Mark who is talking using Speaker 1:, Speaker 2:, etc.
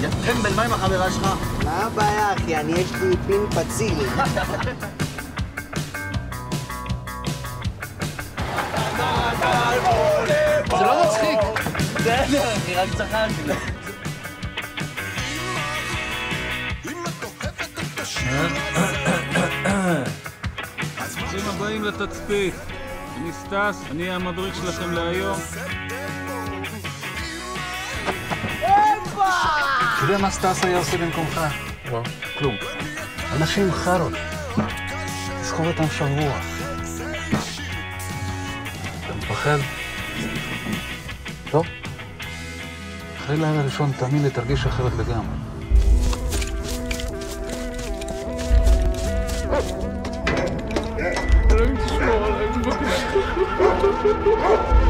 Speaker 1: יא טמבל, מה עם החברה שלך?
Speaker 2: מה הבעיה, אחי? יש לי פין פציל.
Speaker 1: זה לא מצחיק.
Speaker 3: בסדר, אני רק צחקתי.
Speaker 4: ברוכים הבאים לתצפית. אני סטס, אני המדריך שלכם להיום.
Speaker 5: אתה יודע מה סטס היה עושה במקומך? לא. כלום. אנשים חרות. תסחוב אותם שבוע. אתה מפחד? טוב. אחרי לילה ראשון תאמין לי תרגיש אחרת לגמרי.
Speaker 4: אלוהים תשמור עליי, בבקשה.